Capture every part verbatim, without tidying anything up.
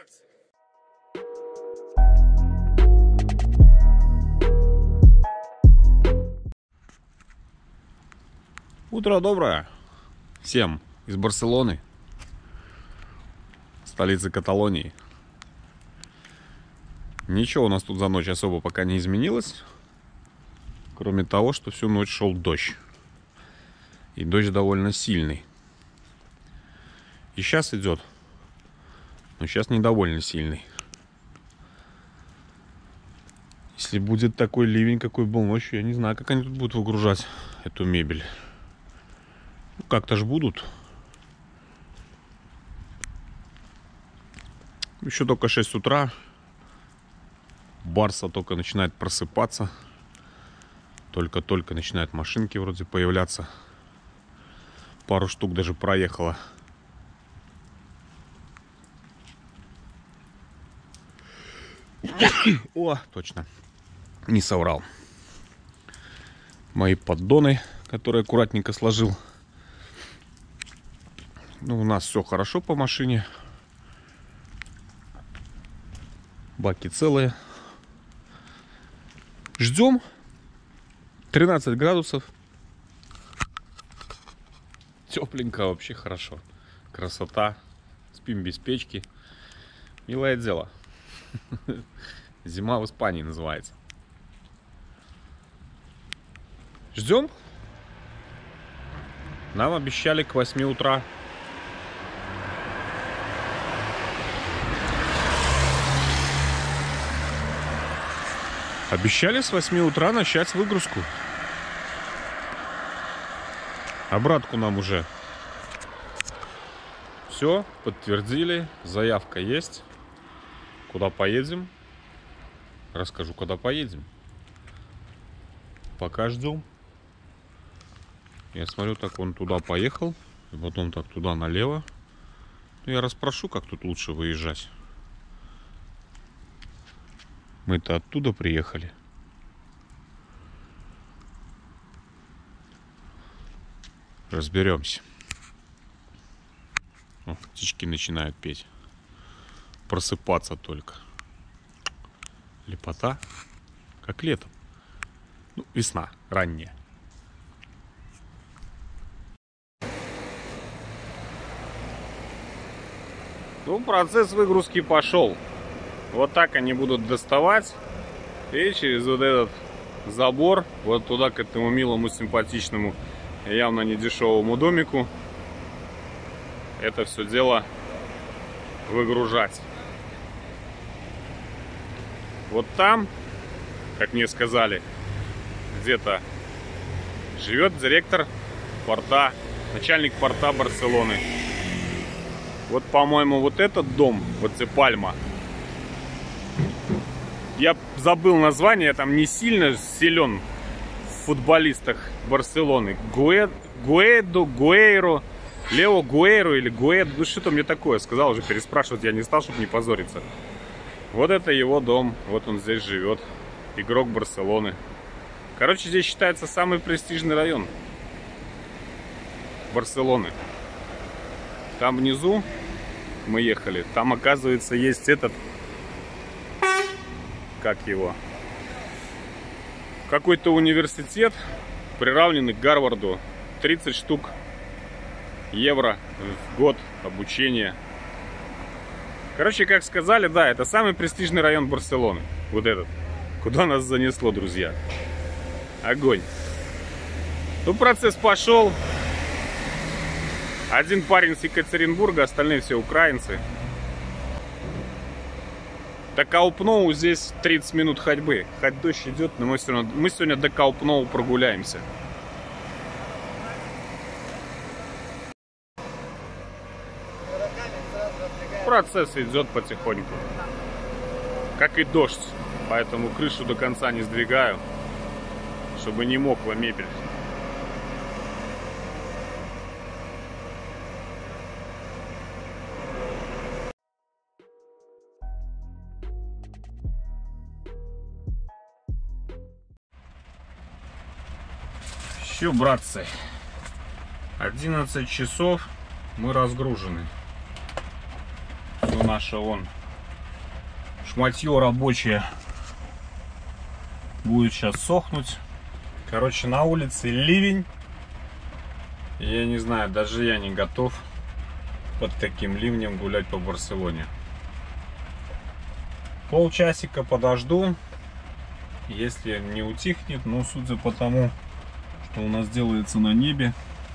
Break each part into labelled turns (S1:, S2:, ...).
S1: Утро доброе всем из Барселоны, столицы Каталонии. Ничего у нас тут за ночь особо пока не изменилось, кроме того, что всю ночь шел дождь. И дождь довольно сильный. И сейчас идет, но сейчас не довольно сильный. Если будет такой ливень, какой был ночью, я не знаю, как они тут будут выгружать эту мебель. Ну, как-то ж будут. Еще только шесть утра. Барса только начинает просыпаться. Только-только начинают машинки вроде появляться. Пару штук даже проехало. О, точно. Не соврал. Мои поддоны, которые аккуратненько сложил. Ну, у нас все хорошо по машине. Баки целые. Ждем. тринадцать градусов. Тепленько, вообще хорошо. Красота. Спим без печки. Милое дело. Зима в Испании называется. Ждем. Нам обещали к восьми утра. Обещали с восьми утра начать выгрузку. Обратку нам уже все подтвердили. Заявка есть. Куда поедем? Расскажу, куда поедем. Пока ждем. Я смотрю, так он туда поехал. И потом так туда налево. Я расспрошу, как тут лучше выезжать. Мы-то оттуда приехали. Разберемся. О, птички начинают петь. Просыпаться только. Лепота. Как летом. Ну, весна, ранняя. Ну, процесс выгрузки пошел. Вот так они будут доставать. И через вот этот забор, вот туда, к этому милому, симпатичному, явно не дешевому домику, это все дело выгружать. Вот там, как мне сказали, где-то живет директор порта, начальник порта Барселоны. Вот, по-моему, вот этот дом, вот эта пальма. Я забыл название, я там не сильно силен в футболистах Барселоны. Гуэ, Гуэдо, Гуэйро, Лео Гуэйро или Гуэдо, ну что-то мне такое сказал, уже переспрашивать я не стал, чтобы не позориться. Вот это его дом, вот он здесь живет, игрок Барселоны. Короче, здесь считается самый престижный район Барселоны. Там внизу мы ехали, там, оказывается, есть этот, как его, какой-то университет, приравненный к Гарварду. тридцать штук евро в год обучения. Короче, как сказали, да, это самый престижный район Барселоны. Вот этот. Куда нас занесло, друзья. Огонь. Ну, процесс пошел. Один парень с Екатеринбурга, остальные все украинцы. До Камп Ноу здесь тридцать минут ходьбы. Хоть дождь идет, но мы, все равно, мы сегодня до Камп Ноу прогуляемся. Процесс идет потихоньку. Как и дождь. Поэтому крышу до конца не сдвигаю, чтобы не мокла мебель. Все, братцы, одиннадцать часов, мы разгружены. Все наше вон Шматье рабочее будет сейчас сохнуть. Короче, на улице ливень. Я не знаю, даже я не готов под таким ливнем гулять по Барселоне. Полчасика подожду. Если не утихнет, но судя по тому, что у нас делается на небе,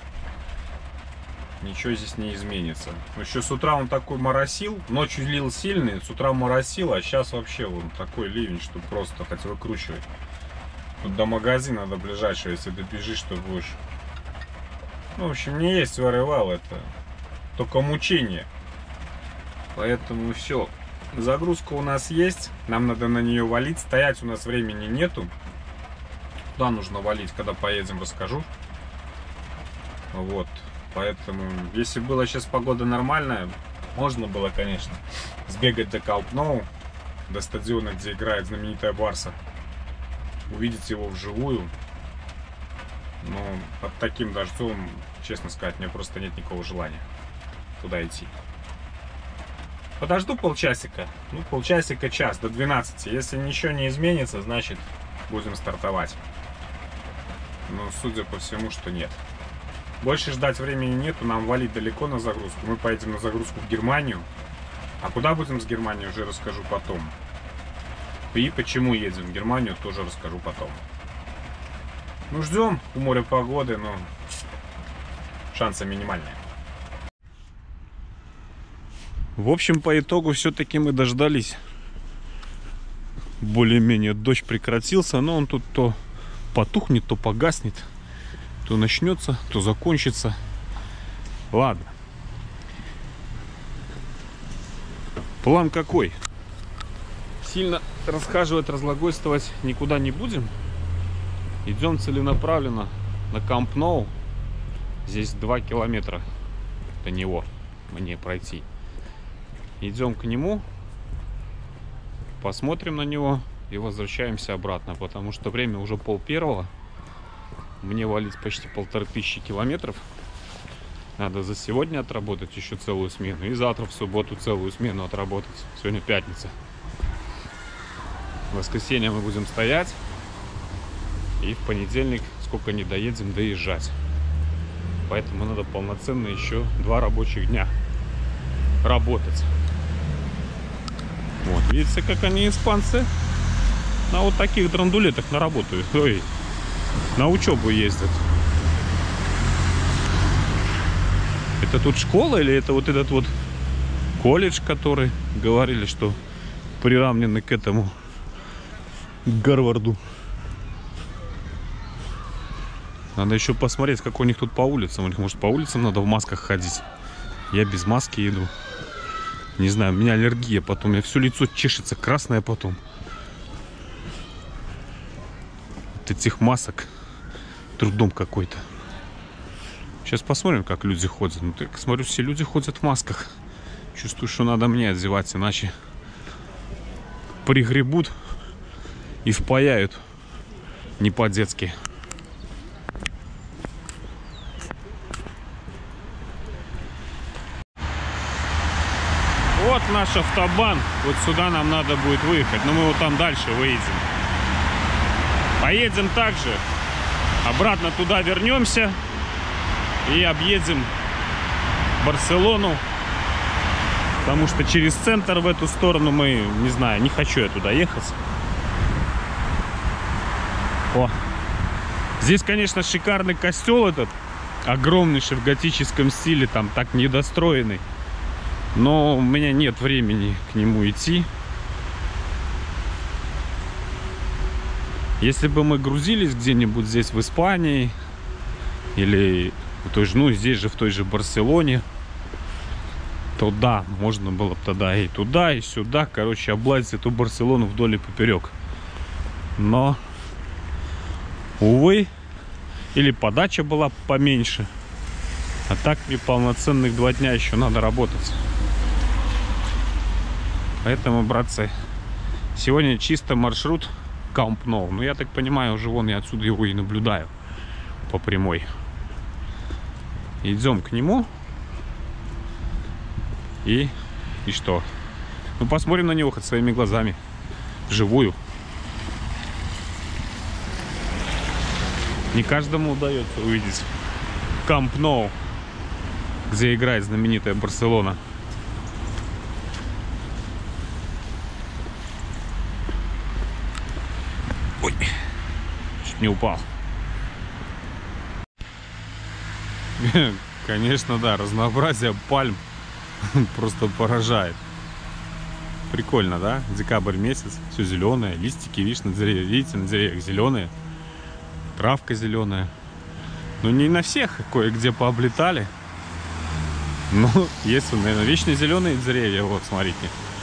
S1: ничего здесь не изменится. Еще с утра он такой моросил, ночью лил сильный, с утра моросил, а сейчас вообще он такой ливень, что просто хоть выкручивать. Тут до магазина, до ближайшего, если добежишь, то будешь. Ну, в общем, не есть вырывал, это только мучение. Поэтому все. Загрузка у нас есть, нам надо на нее валить. Стоять у нас времени нету. Куда нужно валить, когда поедем, расскажу. Вот. Поэтому, если была сейчас погода нормальная, можно было, конечно, сбегать до Камп Ноу, до стадиона, где играет знаменитая Барса, увидеть его вживую. Но под таким дождем, честно сказать, мне просто нет никакого желания туда идти. Подожду полчасика, ну полчасика, час, до двенадцати. Если ничего не изменится, значит будем стартовать. Но судя по всему, что нет. Больше ждать времени нету, нам валить далеко на загрузку. Мы поедем на загрузку в Германию. А куда будем с Германией, уже расскажу потом. И почему едем в Германию, тоже расскажу потом. Ну, ждем у моря погоды, но шансы минимальные. В общем, по итогу все-таки мы дождались. Более-менее дождь прекратился, но он тут то потухнет, то погаснет, то начнется, то закончится. Ладно. План какой? Сильно расхаживать, разглагольствовать никуда не будем. Идем целенаправленно на Камп Ноу. Здесь два километра до него мне пройти. Идем к нему, посмотрим на него и возвращаемся обратно, потому что время уже пол первого. Мне валить почти полторы тысячи километров. Надо за сегодня отработать еще целую смену и завтра в субботу целую смену отработать. Сегодня пятница. В воскресенье мы будем стоять и в понедельник, сколько не доедем, доезжать. Поэтому надо полноценно еще два рабочих дня работать. Вот, видите, как они, испанцы, на вот таких драндулетах на работу, ой, на учебу ездят. Это тут школа или это вот этот вот колледж, который говорили, что приравнены к этому, к Гарварду? Надо еще посмотреть, как у них тут по улицам. У них, может, по улицам надо в масках ходить. Я без маски иду. Не знаю, у меня аллергия потом. У меня все лицо чешется, красное потом. От этих масок трудом какой-то. Сейчас посмотрим, как люди ходят. Ну, так смотрю, все люди ходят в масках. Чувствую, что надо мне одевать, иначе пригребут и впаяют не по-детски. Вот наш автобан. Вот сюда нам надо будет выехать. Но мы вот там дальше выедем. Поедем также. Обратно туда вернемся. И объедем Барселону. Потому что через центр в эту сторону мы, не знаю, не хочу я туда ехать. О! Здесь, конечно, шикарный костел этот. Огромнейший, в готическом стиле. Там так недостроенный. Но у меня нет времени к нему идти. Если бы мы грузились где-нибудь здесь в Испании или в той же, ну здесь же в той же Барселоне, то да, можно было бы тогда и туда, и сюда, короче, облазить эту Барселону вдоль и поперек. Но, увы, или подача была поменьше. А так мне полноценных два дня еще надо работать. Поэтому, братцы, сегодня чисто маршрут Камп Ноу. Ну, я так понимаю, уже вон я отсюда его и наблюдаю по прямой. Идем к нему. И, и что? Ну, посмотрим на него хоть своими глазами. Живую. Не каждому удается увидеть Камп Ноу, где играет знаменитая Барселона. Ой, чуть не упал. Конечно, да, разнообразие пальм просто поражает. Прикольно, да? Декабрь месяц, все зеленое, листики, видишь, на деревьях, видите, на деревьях зеленые, травка зеленая. Ну, не на всех, кое-где пооблетали. Но есть, наверное, вечно зеленые деревья. Вот, смотрите.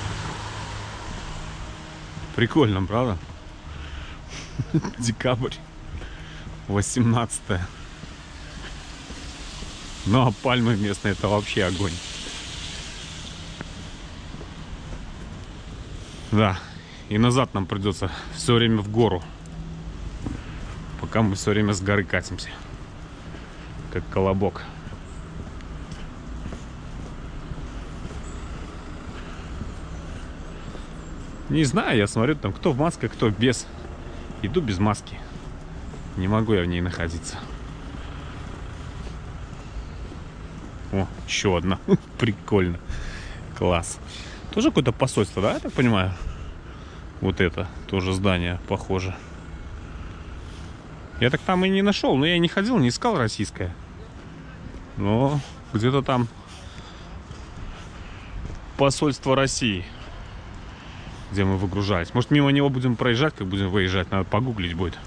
S1: Прикольно, правда? Декабрь. восемнадцатое. Ну, а пальмы местные — это вообще огонь. Да. И назад нам придется все время в гору. Пока мы все время с горы катимся. Как колобок. Не знаю, я смотрю, там кто в маске, кто без. Иду без маски. Не могу я в ней находиться. О, еще одна. Прикольно. Класс. Тоже какое-то посольство, да, я так понимаю? Вот это тоже здание похоже. Я так там и не нашел, но я и не ходил, не искал российское. Но где-то там посольство России, где мы выгружались. Может, мимо него будем проезжать, как будем выезжать, надо погуглить будет.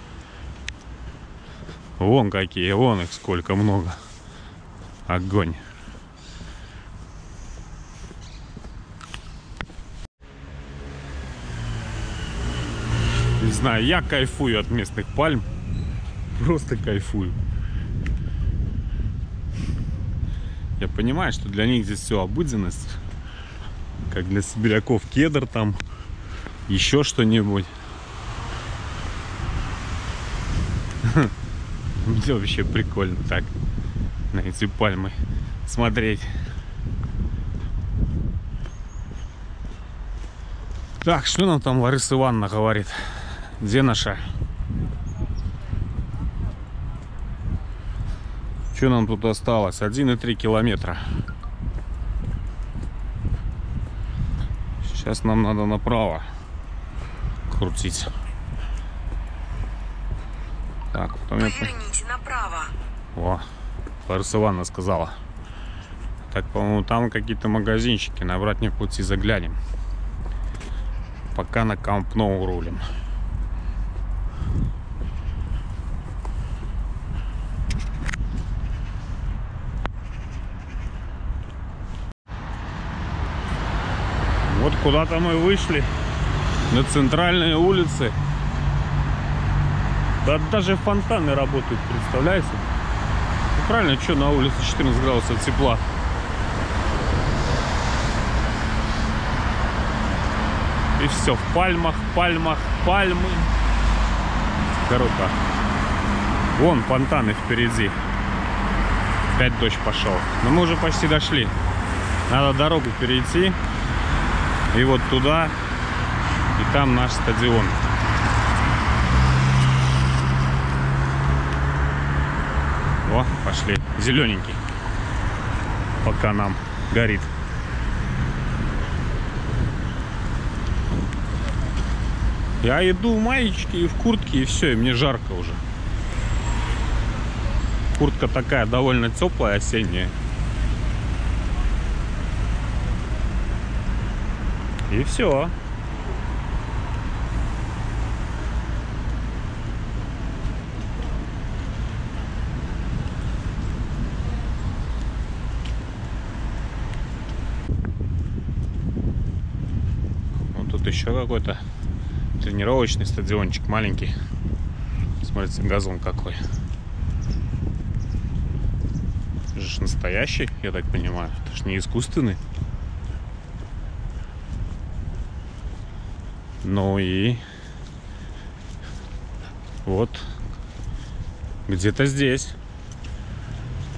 S1: Вон какие, вон их сколько много. Огонь. Не знаю, я кайфую от местных пальм. Просто кайфую. Я понимаю, что для них здесь все обыденность. Как для сибиряков кедр там. Еще что-нибудь. Мне вообще прикольно так на эти пальмы смотреть. Так, что нам там Лариса Ивановна говорит? Где наша? Что нам тут осталось? один и три километра. Сейчас нам надо направо крутить. Так, потом
S2: поверните я... направо.
S1: О, Лариса Ивановна сказала. Так, по-моему, там какие-то магазинчики. На обратном пути заглянем. Пока на Камп Ноу рулим. Вот куда-то мы вышли. На центральные улицы. Да даже фонтаны работают, представляете? Ну, правильно, что на улице четырнадцать градусов тепла. И все в пальмах, пальмах, пальмы. Круто. Вон фонтаны впереди. Опять дождь пошел. Но мы уже почти дошли. Надо дорогу перейти. И вот туда. И там наш стадион. О, пошли. Зелененький. Пока нам горит. Я иду в маечке и в куртке, и все, и мне жарко уже. Куртка такая довольно теплая, осенняя. И все. Вот тут еще какой-то тренировочный стадиончик маленький. Смотрите, газон какой. Это же настоящий, я так понимаю. Это же не искусственный. Ну и вот где-то здесь.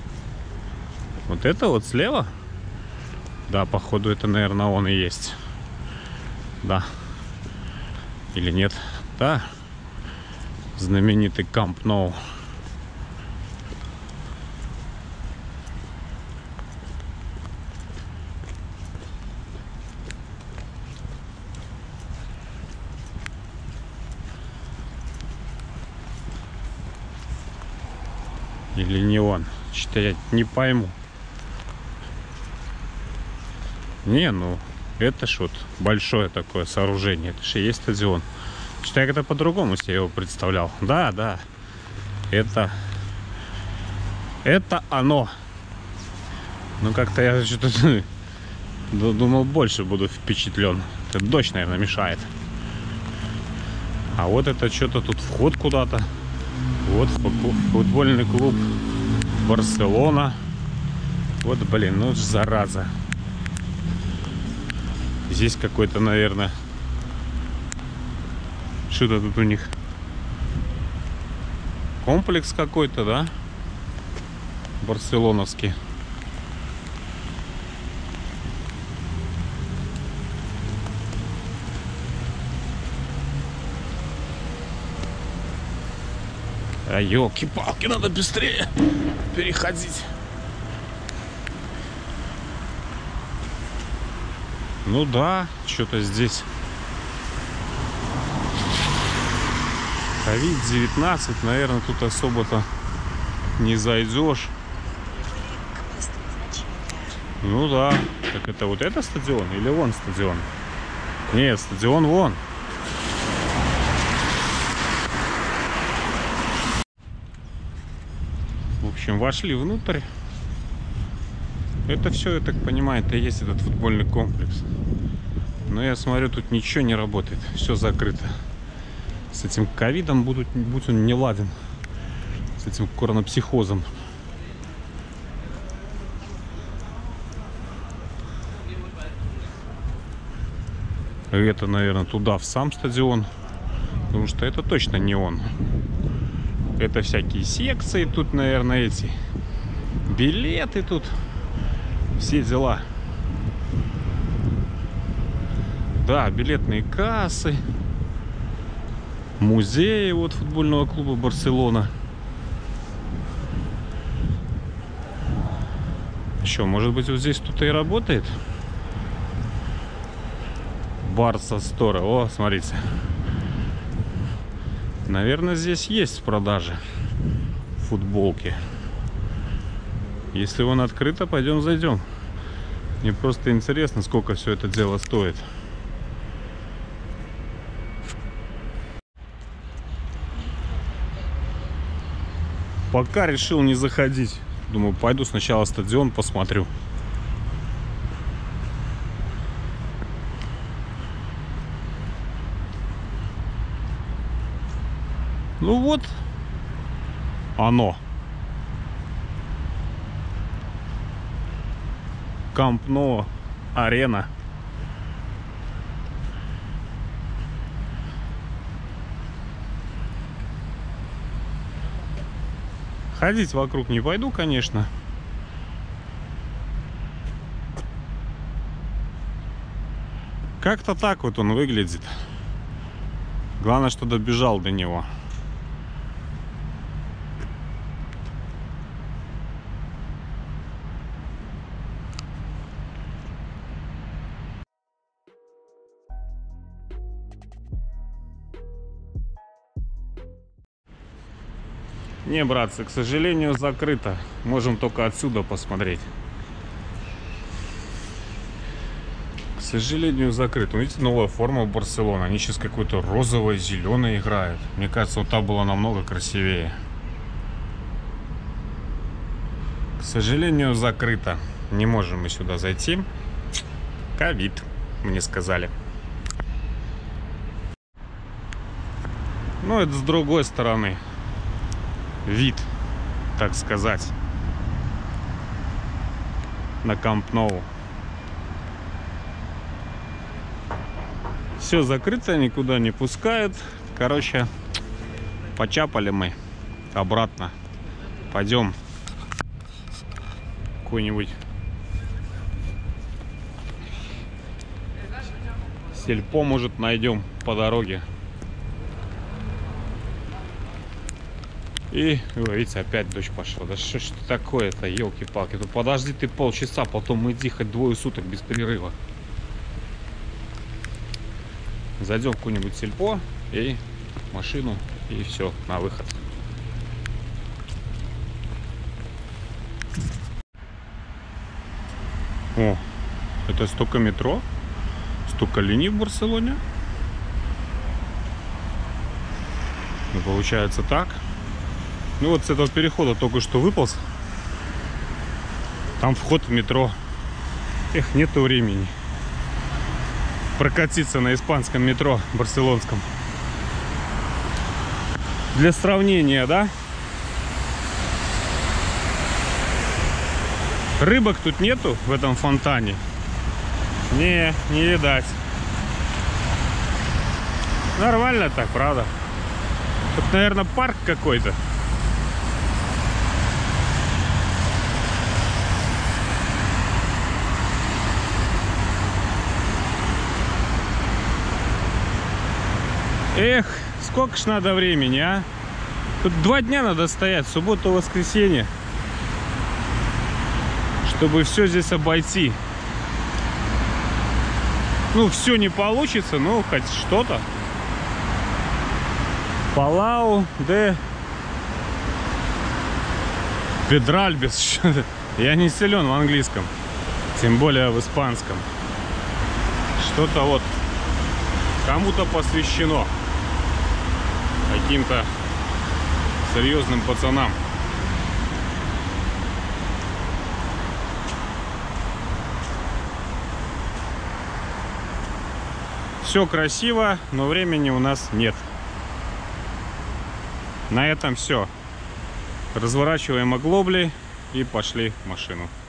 S1: Вот это вот слева. Да, походу это, наверное, он и есть. Да. Или нет? Да. Знаменитый Камп Ноу. Или не он? Что-то я не пойму. Не, ну, это ж вот большое такое сооружение. Это же и есть стадион. Что-то я как-то по-другому себе его представлял. Да, да. Это... Это оно. Ну, как-то я что-то думал, больше буду впечатлен. Это дождь, наверное, мешает. А вот это что-то тут вход куда-то. Вот футбольный клуб Барселона. Вот, блин, ну зараза. Здесь какой-то, наверное... Что-то тут у них... Комплекс какой-то, да? Барселоновский. А ёлки-палки, надо быстрее переходить. Ну да, что-то здесь ковид девятнадцать, наверное, тут особо-то не зайдешь. Ну да, так это вот это стадион или вон стадион? Нет, стадион вон. В общем, вошли внутрь. Это все, я так понимаю, это и есть этот футбольный комплекс. Но я смотрю, тут ничего не работает. Все закрыто. С этим ковидом будут, будь он не ладен. С этим коронапсихозом. Это, наверное, туда, в сам стадион. Потому что это точно не он. Это всякие секции тут, наверное, эти. Билеты тут. Все дела. Да, билетные кассы. Музеи вот футбольного клуба Барселона. Еще, может быть, вот здесь кто-то и работает? Барса Стора. О, смотрите. Наверное, здесь есть в продаже футболки. Если он открыто, пойдем зайдем. Мне просто интересно, сколько все это дело стоит. Пока решил не заходить. Думаю, пойду сначала стадион посмотрю. Ну вот, оно. Камп Ноу арена. Ходить вокруг не пойду, конечно. Как-то так вот он выглядит. Главное, что добежал до него. Не, братцы, к сожалению, закрыто. Можем только отсюда посмотреть. К сожалению, закрыто. Видите, новая форма Барселоны. Они сейчас какой-то розовый, зеленый играют. Мне кажется, вот та была намного красивее. К сожалению, закрыто. Не можем мы сюда зайти. Ковид, мне сказали. Ну, это с другой стороны. Вид, так сказать, на Камп Ноу. Все закрыто, никуда не пускают. Короче, почапали мы обратно. Пойдем какой-нибудь Сельпо, может, найдем по дороге. И, вы видите, опять дождь пошел. Да что ж такое-то, елки-палки. Ну подожди ты полчаса, потом иди хоть двое суток без перерыва. Зайдем в какую-нибудь сельпо и машину, и все, на выход. О, это столько метро, столько линий в Барселоне. Ну, получается так. Ну вот с этого перехода только что выполз. Там вход в метро. Эх, нету времени прокатиться на испанском метро барселонском. Для сравнения, да? Рыбок тут нету в этом фонтане? Не, не видать. Нормально так, правда? Тут, наверное, парк какой-то. Эх, сколько ж надо времени, а? Тут два дня надо стоять, субботу, воскресенье, чтобы все здесь обойти. Ну, все не получится, но хоть что-то. Палау де Педральбес. Я не силен в английском, тем более в испанском. Что-то вот кому-то посвящено. Каким-то серьезным пацанам. Все красиво, но времени у нас нет. На этом все. Разворачиваем оглобли и пошли в машину.